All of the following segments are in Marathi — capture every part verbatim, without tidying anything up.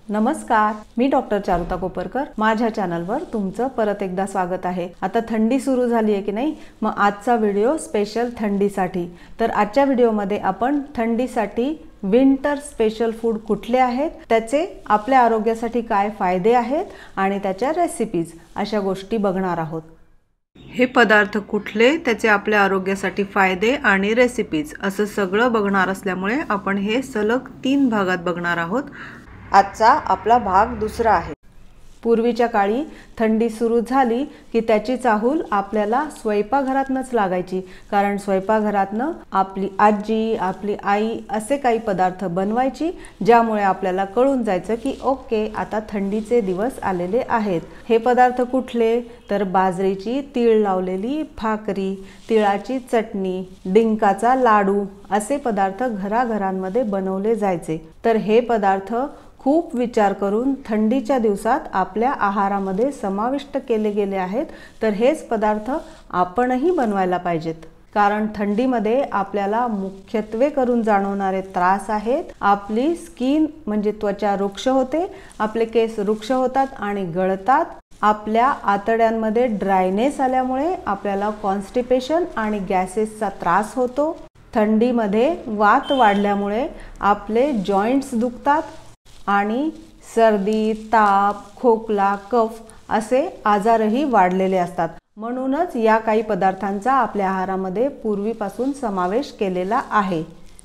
नमस्कार, मी डॉक्टर चारुता कोपरकर. माझ्या चॅनलवर तुमचं परत एकदा स्वागत आहे. आता थंडी सुरू झाली आहे की नाही, मग आजचा व्हिडिओ स्पेशल थंडीसाठी. तर आजच्या व्हिडिओमध्ये आपण थंडीसाठी विंटर स्पेशल फूड कुठले आहेत, त्याचे आपल्या आरोग्यासाठी काय फायदे आहेत आणि त्याच्या रेसिपीज अशा गोष्टी बघणार आहोत. हे पदार्थ कुठले, त्याचे आपल्या आरोग्यासाठी फायदे आणि रेसिपीज असं सगळं बघणार असल्यामुळे आपण हे सलग तीन भागात बघणार आहोत. आजचा आपला भाग दुसरा आहे. पूर्वीच्या काळी थंडी सुरू झाली की त्याची चाहूल आपल्याला स्वयंपाकघरातनच लागायची, कारण स्वयंपाकघरातनं आपली आजी, आपली आई असे काही पदार्थ बनवायची, ज्यामुळे आपल्याला कळून जायचं की ओके, आता थंडीचे दिवस आलेले आहेत. हे पदार्थ कुठले, तर बाजरीची तीळ लावलेली भाकरी, तिळाची चटणी, डिंकाचा लाडू असे पदार्थ घराघरांमध्ये बनवले जायचे. तर हे पदार्थ खूप विचार करून थंडीच्या दिवसात आपल्या आहारामध्ये समाविष्ट केले गेले आहेत. तर हेच पदार्थ आपणही बनवायला पाहिजेत, कारण थंडीमध्ये आपल्याला मुख्यत्वे करून जाणवणारे त्रास आहेत. आपली स्किन म्हणजे त्वचा रुक्ष होते, आपले केस रुक्ष होतात आणि गळतात. आपल्या आतड्यांमध्ये ड्रायनेस आल्यामुळे आपल्याला कॉन्स्टिपेशन आणि गॅसेसचा त्रास होतो. थंडीमध्ये वात वाढल्यामुळे आपले जॉइंट्स दुखतात आणि सर्दी, ताप, खोकला, कफ असे आजारही वाढलेले असतात. म्हणूनच या काही पदार्थांचा आपल्या आहारामध्ये पूर्वीपासून समावेश केलेला आहे.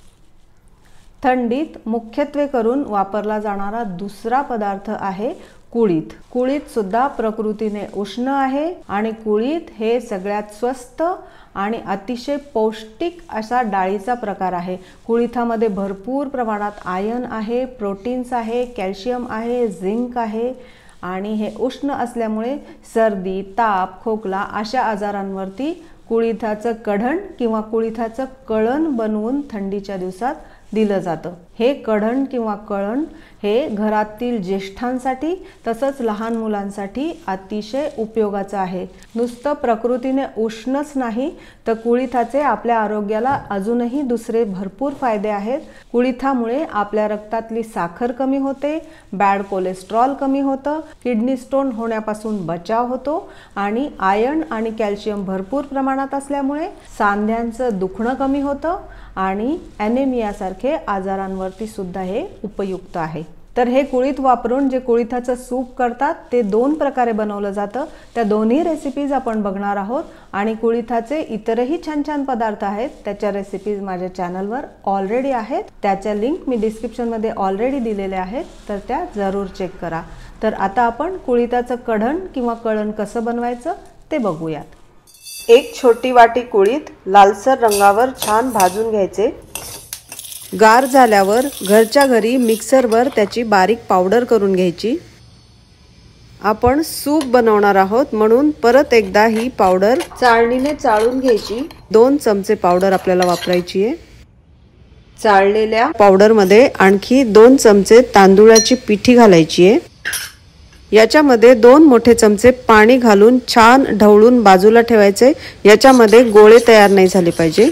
थंडीत मुख्यत्वे करून वापरला जाणारा दुसरा पदार्थ आहे कुळीथ. कुळीथ सुद्धा प्रकृतीने उष्ण आहे आणि कुळीथ हे सगळ्यात स्वस्त आणि अतिशय पौष्टिक असा डाळीचा प्रकार आहे. कुळीथामध्ये भरपूर प्रमाणात आयर्न आहे, प्रोटीन्स आहे, कॅल्शियम आहे, झिंक आहे आणि हे उष्ण असल्यामुळे सर्दी, ताप, खोकला अशा आजारांवरती कुळीथाचं कढण किंवा कुळीथाचं कळण बनवून थंडीच्या दिवसात दिलं जातं. हे कढण किंवा कळण हे घरातील ज्येष्ठांसाठी तसंच लहान मुलांसाठी अतिशय उपयोगाचं आहे. नुसतं प्रकृतीने उष्णच नाही, तर कुळीथाचे आपल्या आरोग्याला अजूनही दुसरे भरपूर फायदे आहेत. कुळीथामुळे आपल्या रक्तातली साखर कमी होते, बॅड कोलेस्ट्रॉल कमी होतं, किडनी स्टोन होण्यापासून बचाव होतो आणि आयर्न आणि कॅल्शियम भरपूर प्रमाणात असल्यामुळे सांध्यांचं दुखणं कमी होतं आणि ॲनेमियासारखे आजारांवरती सुद्धा हे उपयुक्त आहे. तर हे कुळीथ वापरून जे कुळीथाचं सूप करतात ते दोन प्रकारे बनवलं जातं. त्या दोन्ही रेसिपीज आपण बघणार आहोत आणि कुळीथाचे इतरही छान छान पदार्थ आहेत, त्याच्या रेसिपीज माझ्या चॅनलवर ऑलरेडी आहेत. त्याच्या लिंक मी डिस्क्रिप्शनमध्ये ऑलरेडी दिलेल्या आहेत, तर त्या जरूर चेक करा. तर आता आपण कुळीथाचं कढण किंवा कळण कसं बनवायचं ते बघूयात. एक छोटी वाटी कुळीथ लालसर रंगावर छान भाजून घ्यायचे. गार झाल्यावर घरच्या घरी मिक्सरवर त्याची बारीक पावडर करून घ्यायची. आपण सूप बनवणार आहोत म्हणून परत एकदा ही पावडर चाळणीने चाळून घ्यायची. दोन चमचे पावडर आपल्याला वापरायची आहे. चाळलेल्या पावडरमध्ये आणखी दोन चमचे तांदूळाची पिठी घालायची आहे. याच्यामध्ये दोन मोठे चमचे पाणी घालून छान ढवळून बाजूला ठेवायचे. याच्यामध्ये गोळे तयार नाही झाले पाहिजे.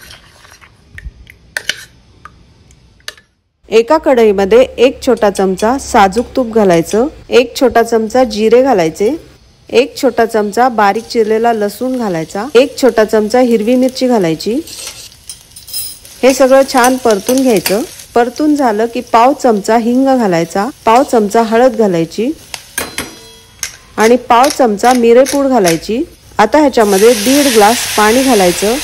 एका कढईमध्ये एक छोटा चमचा साजूक तूप घालायचं, एक छोटा चमचा जिरे घालायचे, एक छोटा चमचा बारीक चिरलेला लसूण घालायचा, एक छोटा चमचा हिरवी मिरची घालायची. हे सगळं छान परतून घ्यायचं. परतून झालं की पाव चमचा हिंग घालायचा, पाव चमचा हळद घालायची आणि पाव चमचा मिरेपूड घालायची. आता ह्याच्यामध्ये दीड ग्लास पाणी घालायचं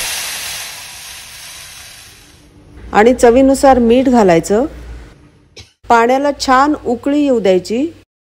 आणि चवीनुसार मीठ घालायचं. पाण्याला छान उकळी येऊ द्यायची.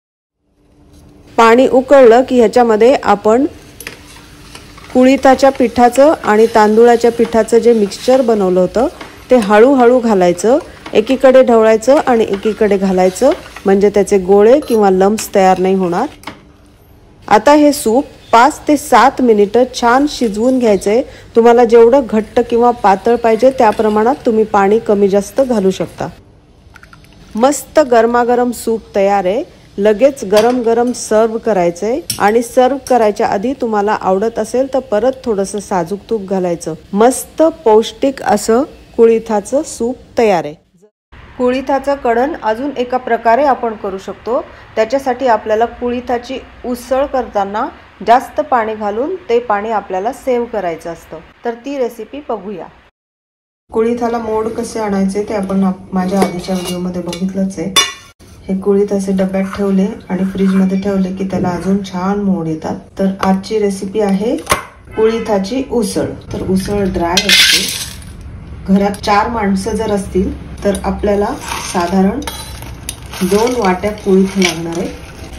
पाणी उकळलं की ह्याच्यामध्ये आपण कुळीथाच्या पिठाचं आणि तांदूळाच्या पिठाचं जे मिक्सचर बनवलं होतं ते हळूहळू घालायचं. एकीकडे ढवळायचं आणि एकीकडे घालायचं, म्हणजे त्याचे गोळे किंवा लम्प्स तयार नाही होणार. आता हे सूप पाच ते सात मिनिटं छान शिजवून घ्यायचंय. तुम्हाला जेवढं घट्ट किंवा पातळ पाहिजे त्या प्रमाणात तुम्ही पाणी कमी जास्त घालू शकता. मस्त गरमागरम सूप तयार आहे. लगेच गरम गरम सर्व करायचंय आणि सर्व करायच्या आधी तुम्हाला आवडत असेल तर परत थोडंसं साजूक तूप घालायचं. मस्त पौष्टिक असं कुळीथाचं सूप तयार आहे. कुळिथाचं कढण अजून एका प्रकारे आपण करू शकतो। त्याच्यासाठी आपल्याला कुळिथाची उसळ करताना जास्त पाणी घालून ते पाणी आपल्याला सेव्ह करायचं असतं। तर ती रेसिपी बघूया। कुळिथाला मोड कसे आणायचे ते आपण माझ्या आधीच्या व्हिडिओमध्ये बघितलंच आहे। हे कुळिथ असे डब्यात ठेवले आणि फ्रीजमध्ये ठेवले की त्याला अजून छान मोड येतात। तर आजची रेसिपी आहे कुळिथाची उसळ। तर उसळ ड्राय असते। घरात चार माणसं जर असतील तर आपल्याला साधारण दोन वाट्या कुळिथ लागणार आहे।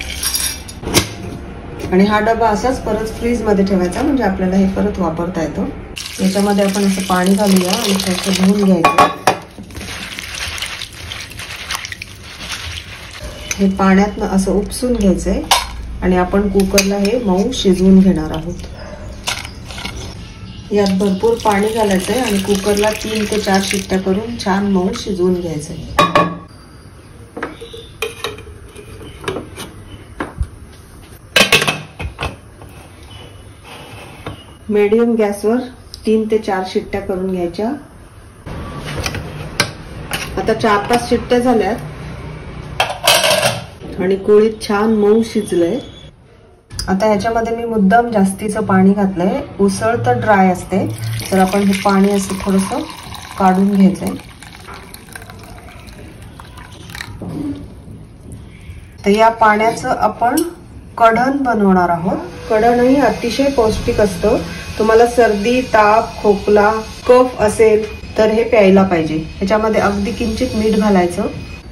आणि हा डबा असाच परत फ्रीज मध्ये ठेवायचा म्हणजे आपल्याला हे परत वापरता येतं। याच्यामध्ये आपण असं पाणी घालूया आणि स्वच्छ धुवून घ्यायचं। हे पाण्यातनं असं उपसून घ्यायचंय आणि आपण कुकरला हे मऊ शिजवून घेणार आहोत। यात भरपूर पाणी घालायचंय आणि कुकरला तीन ते चार शिट्ट्या करून छान मऊ शिजवून घ्यायचंय। मीडियम गॅसवर तीन ते चार शिट्ट्या करून घ्यायच्या। आता चार पाच शिट्ट्या झाल्यात आणि कुळीथ छान मऊ शिजलंय। आता ह्याच्यामध्ये मी मुद्दाम जास्तीचं पाणी घातलंय। उसळ तर ड्राय असते तर आपण हे पाणी असं थोडंसं काढून घ्यायचंय। तर या पाण्याचं आपण कढण बनवणार आहोत। कढण ही अतिशय पौष्टिक असतं। तुम्हाला सर्दी, ताप, खोकला, कफ असेल तर हे प्यायला पाहिजे। ह्याच्यामध्ये अगदी किंचित मीठ घालायचं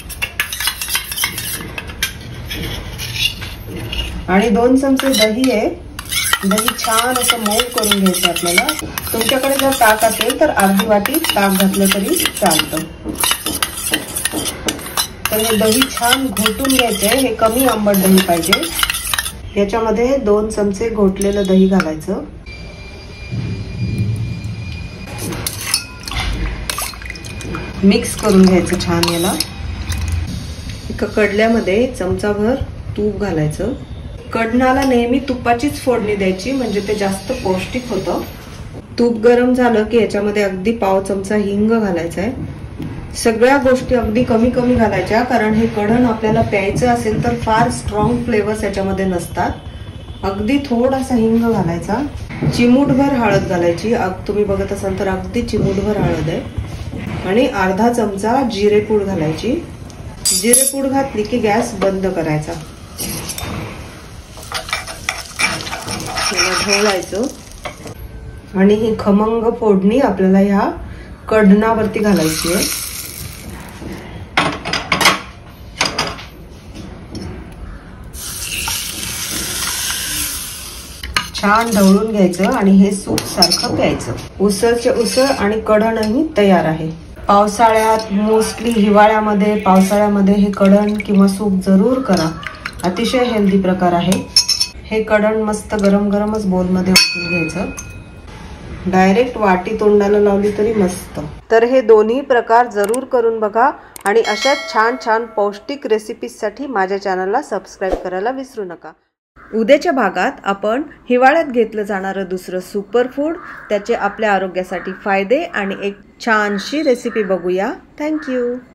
आणि दोन चमचे दही आहे। दही छान असं मऊ करून घ्यायचं आपल्याला। तुमच्याकडे जर ताक असेल तर अर्धी वाटी ताक घातलं तरी चालतं। तर हे दही छान घोटून घ्यायचंय। हे कमी आंबट दही पाहिजे। याच्यामध्ये दोन चमचे घोटलेलं दही घालायचं। मिक्स करून घ्यायचं छान याला। एका कडल्यामध्ये चमचाभर तूप घालायचं। कढणाला नेहमी तुपाचीच फोडणी द्यायची म्हणजे ते जास्त पौष्टिक होतं। तूप गरम झालं की याच्यामध्ये अगदी पाव चमचा हिंग घालायचा आहे। सगळ्या गोष्टी अगदी कमी कमी घालायच्या कारण हे कढण आपल्याला प्यायचं असेल तर फार स्ट्रॉंग फ्लेवर्स याच्यामध्ये नसतात। अगदी थोडासा हिंग घालायचा। चिमूटभर हळद घालायची। तुम्ही बघत असाल तर अगदी चिमूटभर हळद आहे आणि अर्धा चमचा जिरेपूड घालायची। जिरेपूड घातली की गॅस बंद करायचा। ढवळायचं आणि ही खमंग फोडणी आपल्याला ह्या कढणावरती घालायची आहे। छान ढवळून घ्यायचं आणि हे सूप सारखं प्यायचं। उसळचे उसळ आणि कढणही तयार आहे। पावसाळ्यात मोस्टली हिवाळ्यामध्ये पावसाळ्यामध्ये हे कढण किंवा सूप जरूर करा। अतिशय हेल्दी प्रकार आहे। हे कढण मस्त गरम गरमच बोलमध्ये ओतून घ्यायचं। डायरेक्ट वाटी तोंडाला लावली तरी मस्त। तर हे दोन्ही प्रकार जरूर करून बघा आणि अशाच छान छान पौष्टिक रेसिपीजसाठी माझ्या चॅनलला सबस्क्राईब करायला विसरू नका। उद्याच्या भागात आपण हिवाळ्यात घेतलं जाणारं दुसरं सुपर फूड, त्याचे आपल्या आरोग्यासाठी फायदे आणि एक छानशी रेसिपी बघूया। थँक्यू।